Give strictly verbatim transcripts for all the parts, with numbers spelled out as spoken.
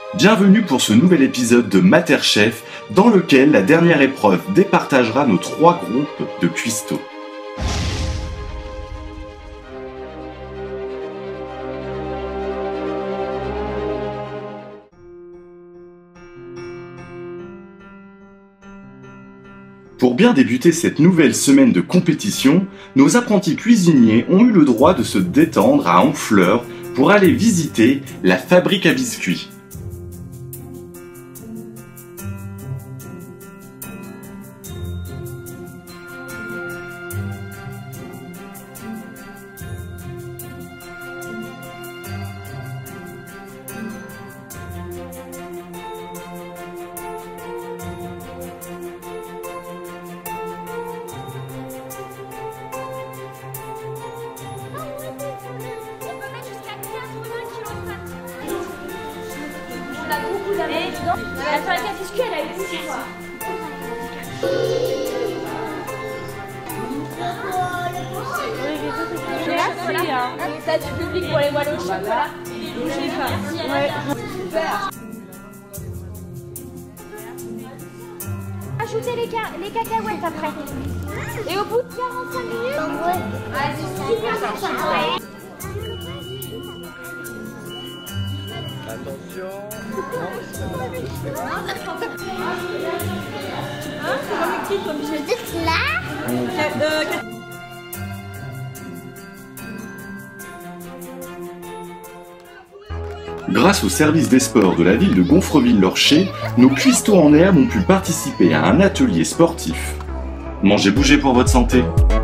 Bienvenue pour ce nouvel épisode de Materchef, dans lequel la dernière épreuve départagera nos trois groupes de cuistots. Pour bien débuter cette nouvelle semaine de compétition, nos apprentis cuisiniers ont eu le droit de se détendre à Honfleur pour aller visiter la fabrique à biscuits. On a beaucoup d'amis dedans. La fabrique à biscuits, elle a eu beaucoup de fois. Ça, du public pour les moelleux au chocolat. Bougez pas. Ouais. Super. Ajoutez les, ca les cacahuètes après. Et au bout de quarante-cinq minutes, ouais. Attention. Hein, c'est comme qui comme je dis là. Grâce au service des sports de la ville de Gonfreville-Lorcher, nos cuistots en herbe ont pu participer à un atelier sportif. Mangez bouger pour votre santé.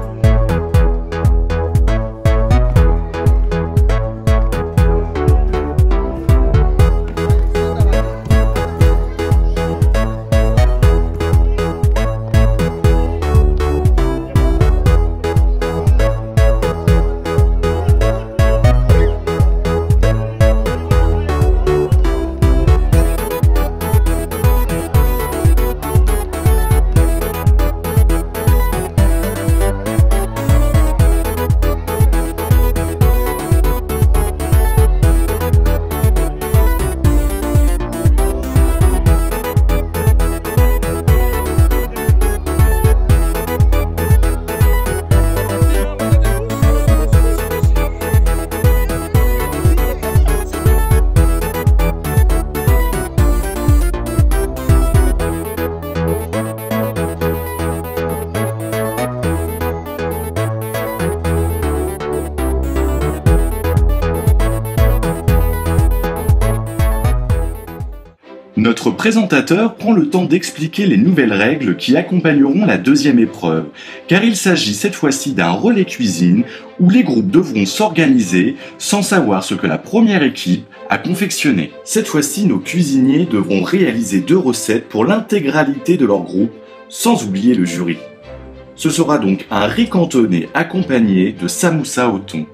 Notre présentateur prend le temps d'expliquer les nouvelles règles qui accompagneront la deuxième épreuve, car il s'agit cette fois-ci d'un relais cuisine où les groupes devront s'organiser sans savoir ce que la première équipe a confectionné. Cette fois-ci, nos cuisiniers devront réaliser deux recettes pour l'intégralité de leur groupe, sans oublier le jury. Ce sera donc un riz cantonné accompagné de samoussa au thon.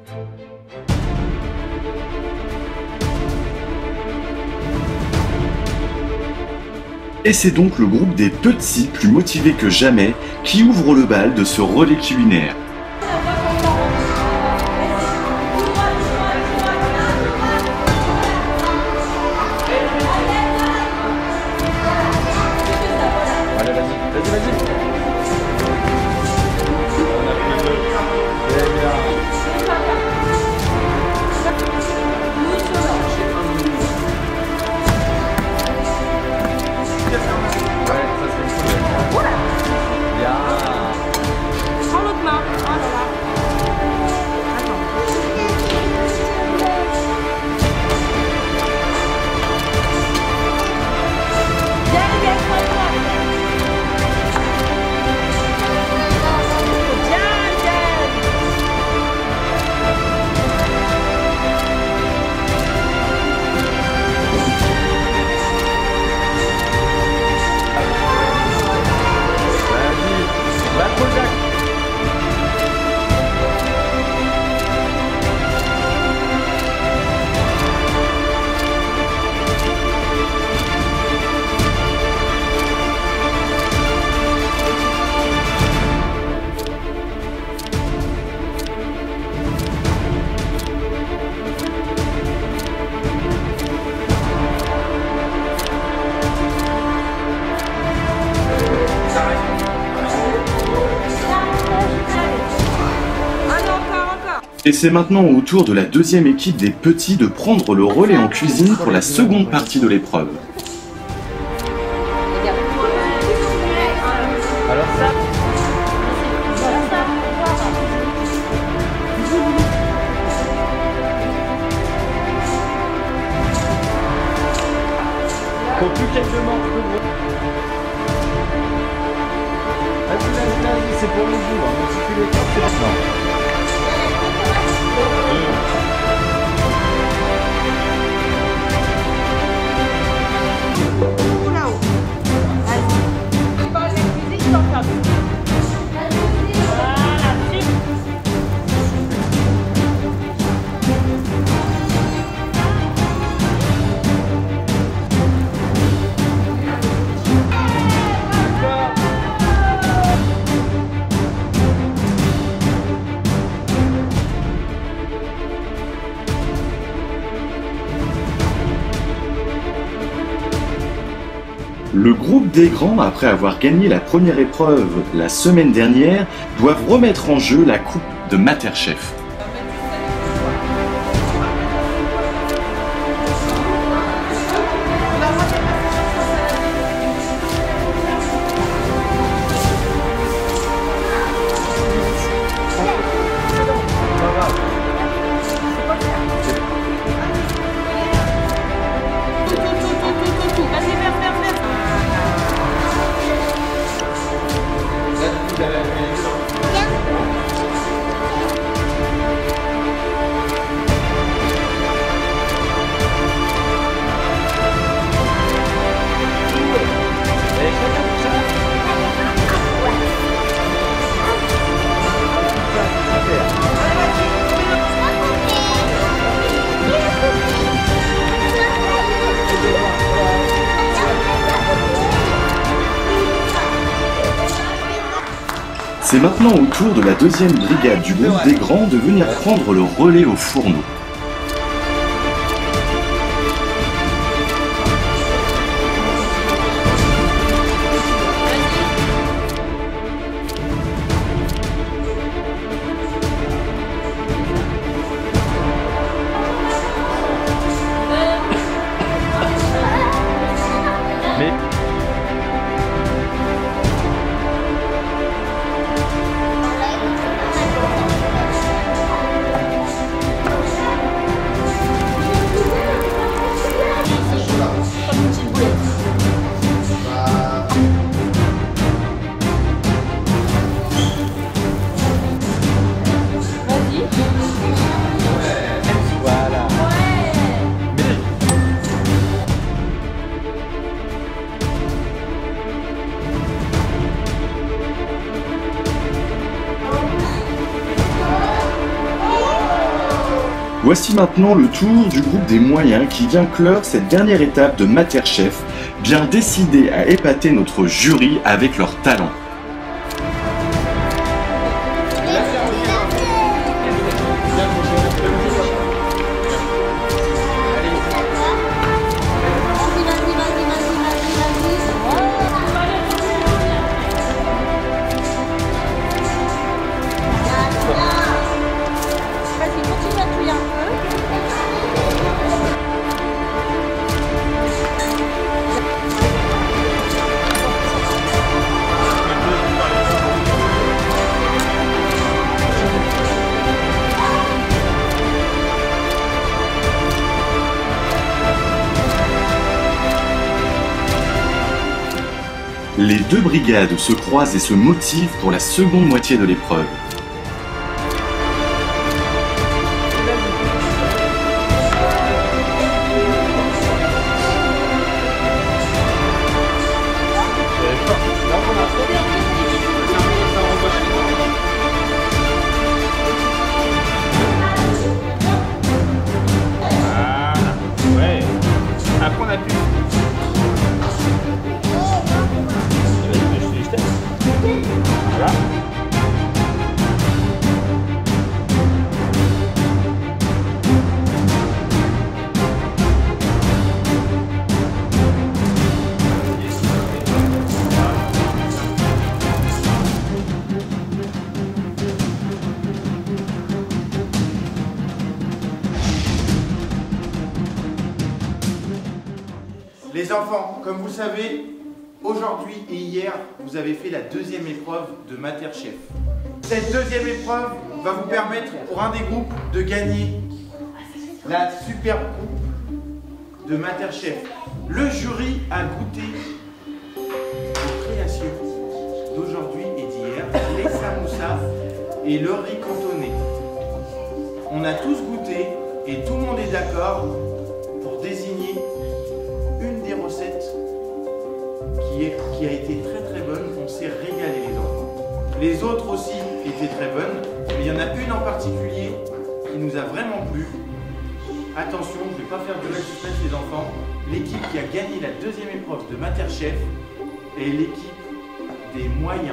Et c'est donc le groupe des petits, plus motivés que jamais, qui ouvre le bal de ce relais culinaire. Allez, vas-y, vas-y, vas-y. On a plus de... Très bien. Prends l'autre main. Et c'est maintenant au tour de la deuxième équipe des petits de prendre le relais en cuisine pour la seconde partie de l'épreuve. Alors ça faut plus quelques manches de gros. Vas-y, vas-y, vas-y, c'est pour le jour. Hein. Si tu les portes, c'est maintenant. Le groupe des grands, après avoir gagné la première épreuve la semaine dernière, doivent remettre en jeu la coupe de MasterChef. C'est maintenant au tour de la deuxième brigade du groupe des grands de venir prendre le relais au fourneau. Mais voilà. Voici maintenant le tour du groupe des moyens qui vient clore cette dernière étape de MasterChef, bien décidé à épater notre jury avec leur talent. Les deux brigades se croisent et se motivent pour la seconde moitié de l'épreuve. Ouais. Après on a pu. Voilà. Les enfants, comme vous le savez, aujourd'hui et hier, vous avez fait la deuxième épreuve de MaterChef. Cette deuxième épreuve va vous permettre pour un des groupes de gagner la super coupe de MaterChef. Le jury a goûté aux créations d'aujourd'hui et d'hier, les samoussas et le riz cantonné. On a tous goûté et tout le monde est d'accord pour désigner une des recettes qui, est, qui a été très très bonne. On s'est régalé les enfants. Les autres aussi étaient très bonnes, mais il y en a une en particulier qui nous a vraiment plu. Attention, je ne vais pas faire de la suspense les enfants. L'équipe qui a gagné la deuxième épreuve de MaterChef est l'équipe des moyens.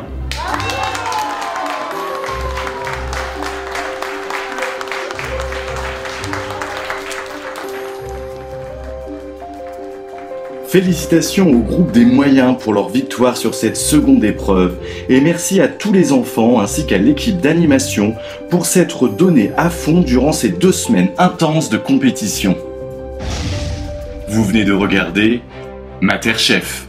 Félicitations au groupe des moyens pour leur victoire sur cette seconde épreuve et merci à tous les enfants ainsi qu'à l'équipe d'animation pour s'être donnés à fond durant ces deux semaines intenses de compétition. Vous venez de regarder MaterChef.